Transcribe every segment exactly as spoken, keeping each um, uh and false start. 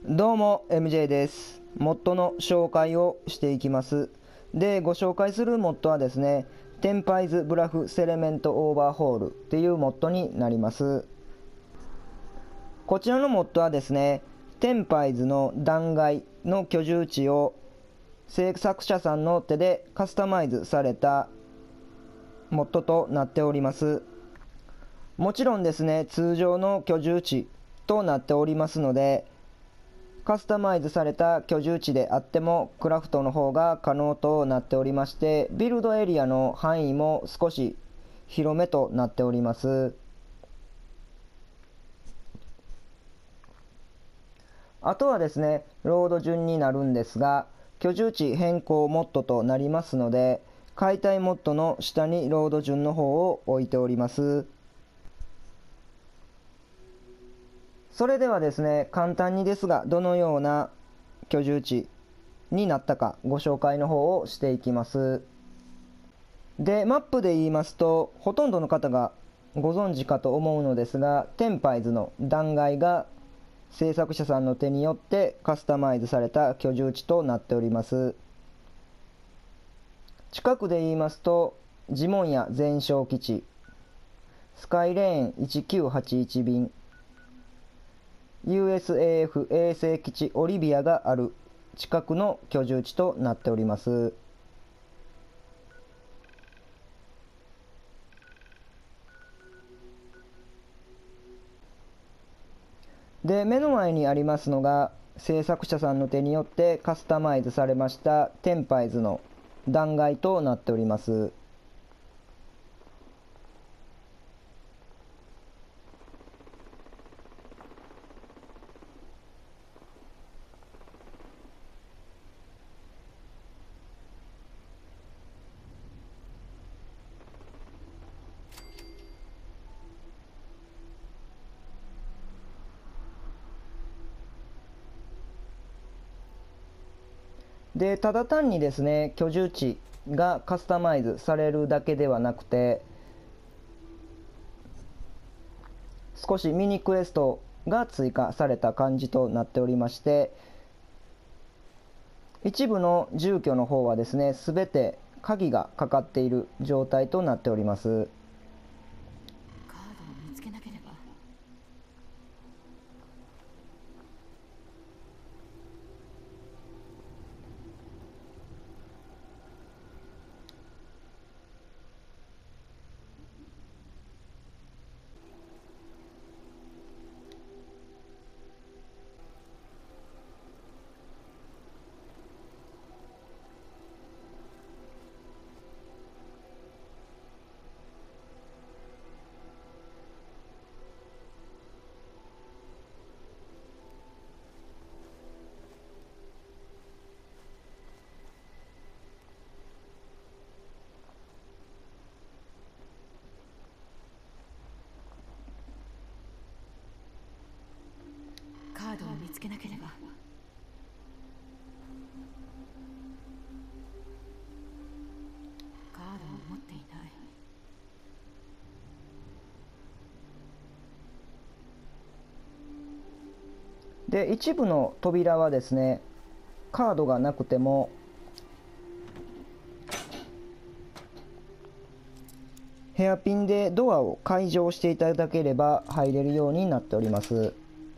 どうも エムジェー です。モッドの紹介をしていきます。で、ご紹介するモッドはですね、テンパイズブラフセレメントオーバーホールっていうモッドになります。こちらのモッドはですね、テンパイズの断崖の居住地を制作者さんの手でカスタマイズされたモッドとなっております。もちろんですね、通常の居住地となっておりますので、カスタマイズされた居住地であってもクラフトの方が可能となっておりまして、ビルドエリアの範囲も少し広めとなっております。あとはですね、ロード順になるんですが、居住地変更モッドとなりますので、解体モッドの下にロード順の方を置いております。それではですね、簡単にですが、どのような居住地になったかご紹介の方をしていきます。で、マップで言いますと、ほとんどの方がご存知かと思うのですが、テンパイズの断崖が制作者さんの手によってカスタマイズされた居住地となっております。近くで言いますと、ジモンや全焼基地、スカイレーンいちきゅうはちいち便、ユーエスエーエフ 衛星基地オリビアがある近くの居住地となっております。で、目の前にありますのが制作者さんの手によってカスタマイズされましたテンパイズの断崖となっております。で、ただ単にですね、居住地がカスタマイズされるだけではなくて、少しミニクエストが追加された感じとなっておりまして、一部の住居の方はですね、すべて鍵がかかっている状態となっております。 カードを見つけなければ。カードを見つけなければ。カードを持っていない。 で、一部の扉はですね、カードがなくてもヘアピンでドアを解錠していただければ入れるようになっております。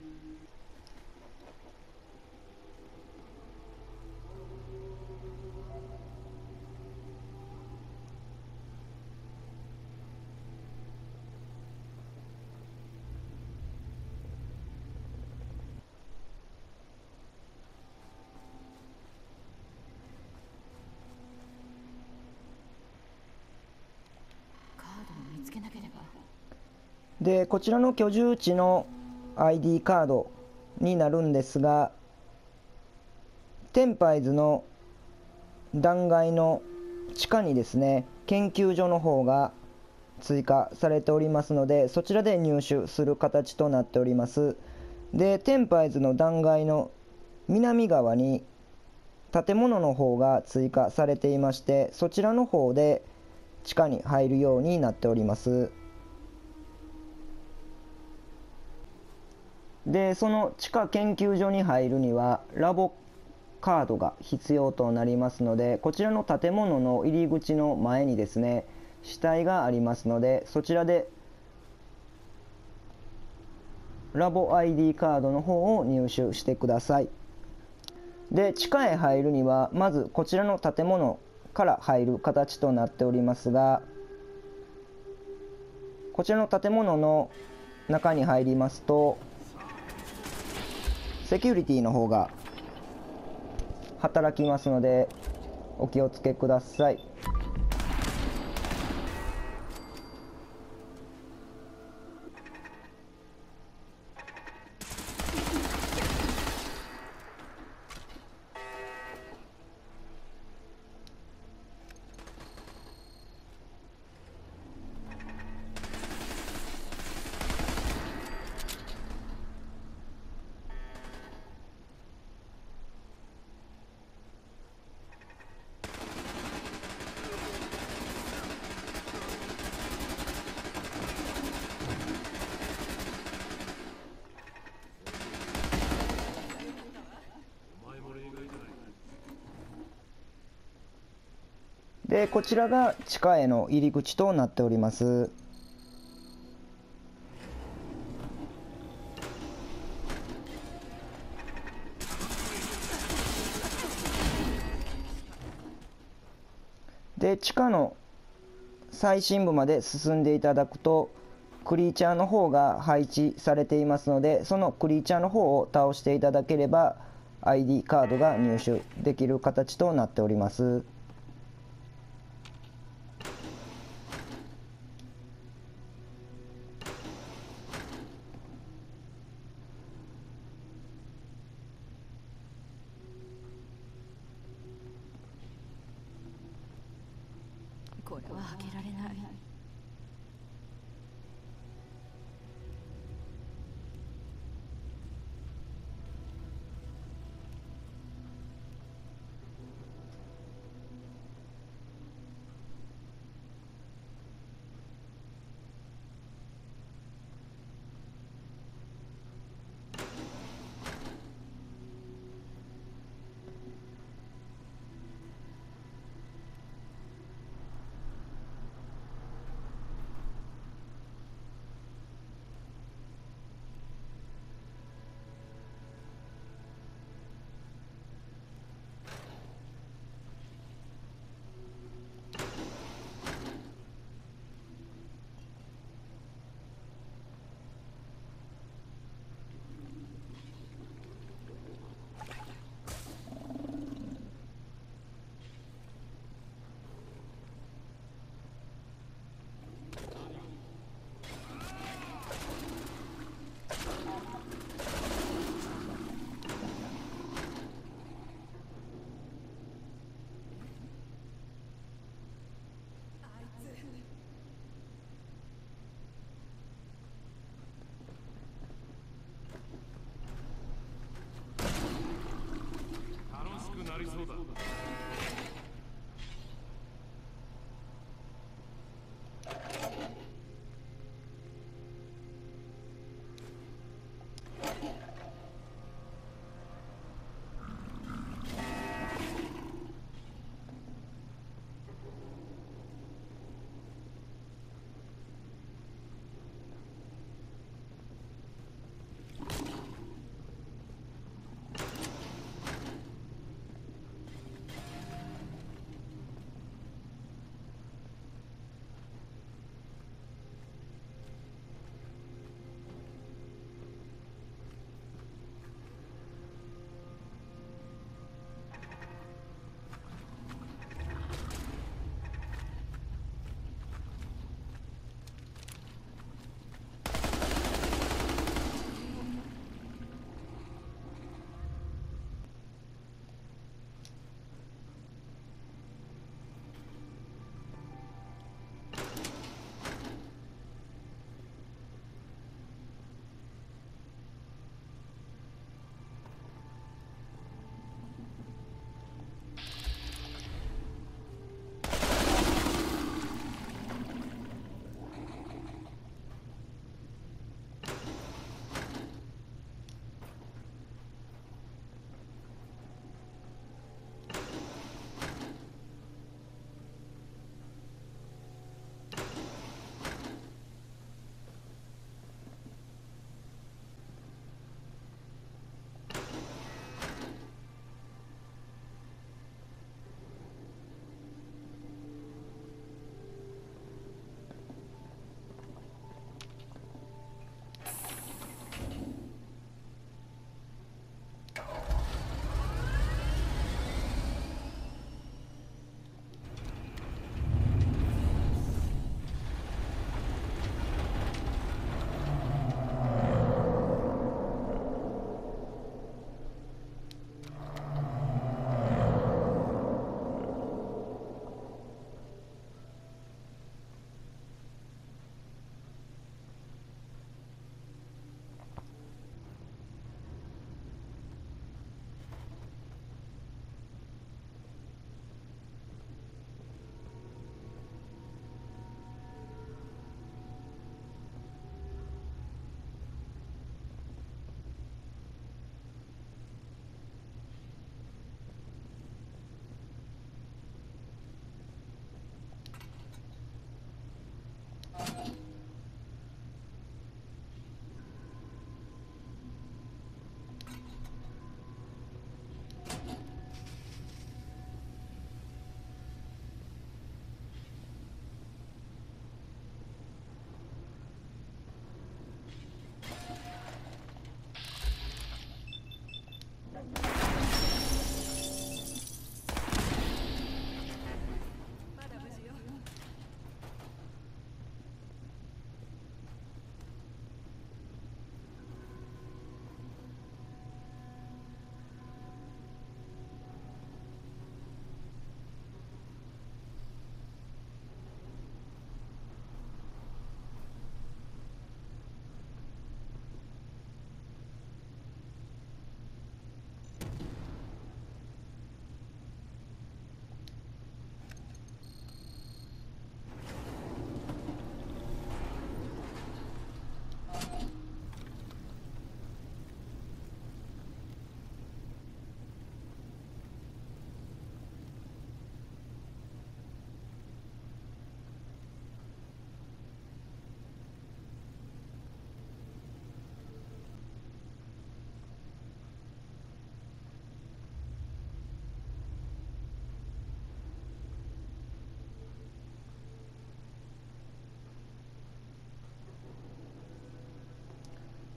カードを見つけなければ。 で、こちらの居住地の アイディー カードになるんですが、テンパイズの断崖の地下にですね、研究所の方が追加されておりますので、そちらで入手する形となっております。で、テンパイズの断崖の南側に建物の方が追加されていまして、そちらの方で地下に入るようになっております。 でその地下研究所に入るにはラボカードが必要となりますので、こちらの建物の入り口の前にですね死体がありますので、そちらでラボ アイディー カードの方を入手してください。で地下へ入るにはまずこちらの建物から入る形となっておりますが、こちらの建物の中に入りますとセキュリティの方が働きますのでお気をつけください。でこちらが地下への入り口となっております。で地下の最深部まで進んでいただくとクリーチャーの方が配置されていますので、そのクリーチャーの方を倒していただければ アイディー カードが入手できる形となっております。 これは開けられない。 なりそうだ。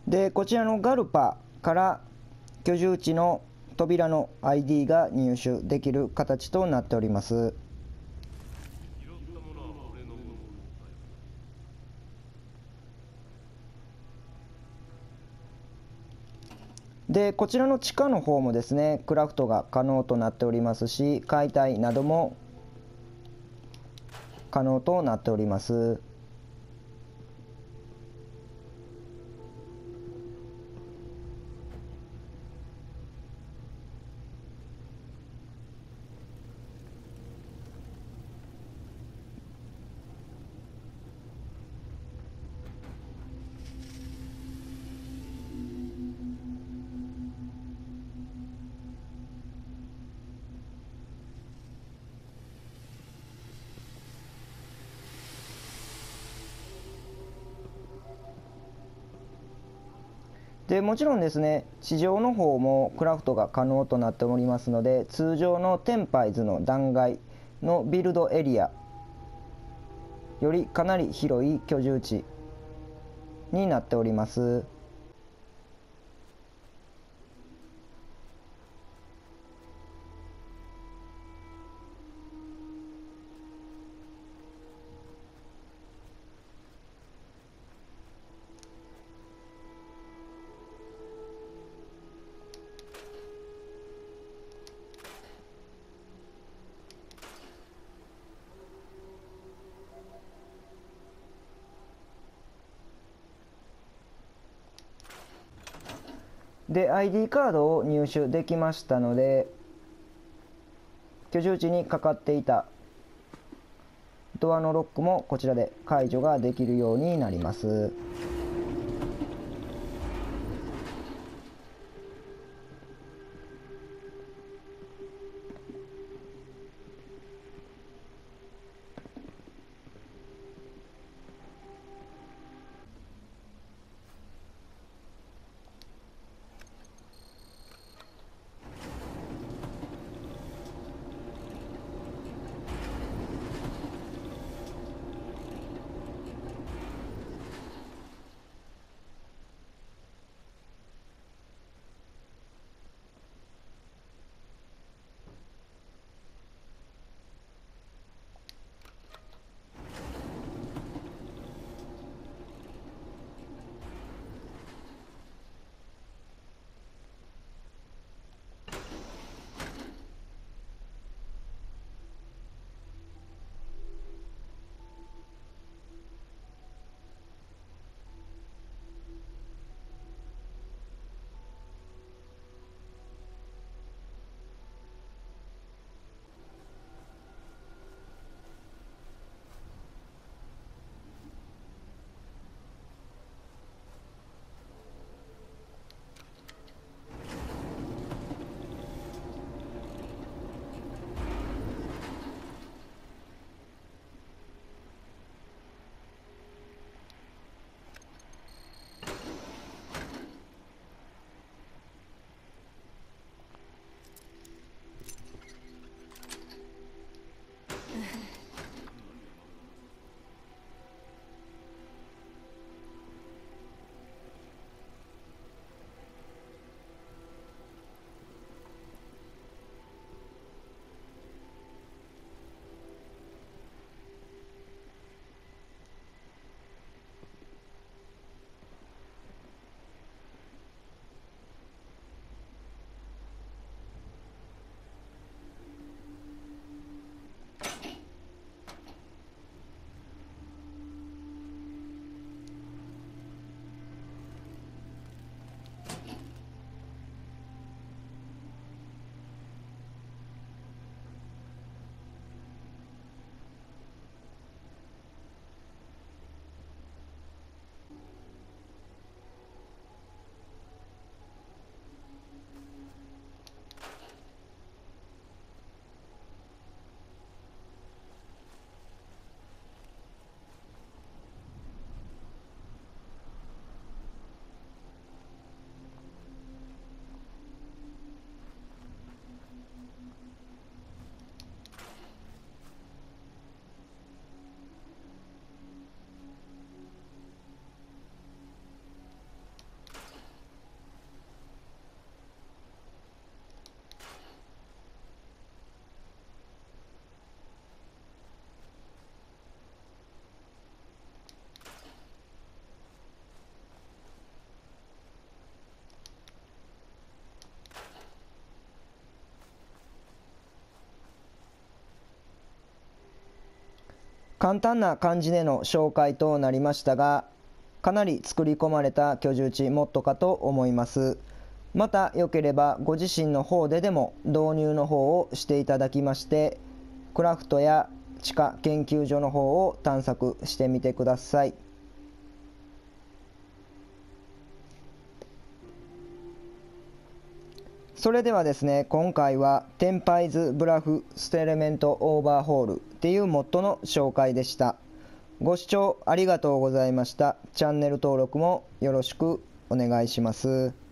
でこちらのガルパから居住地の扉の アイディー が入手できる形となっております。でこちらの地下の方もですねクラフトが可能となっておりますし、解体なども可能となっております。でもちろんですね地上の方もクラフトが可能となっておりますので、通常のテンパイズの断崖のビルドエリアよりかなり広い居住地になっております。で アイディー カードを入手できましたので、居住地にかかっていたドアのロックもこちらで解除ができるようになります。 簡単な感じでの紹介となりましたが、かなり作り込まれた居住地モッドかと思います。またよければご自身の方ででも導入の方をしていただきまして、クラフトや地下研究所の方を探索してみてください。それではですね、今回はテンパイズブラフステレメントオーバーホールっていうモッドの紹介でした。ご視聴ありがとうございました。チャンネル登録もよろしくお願いします。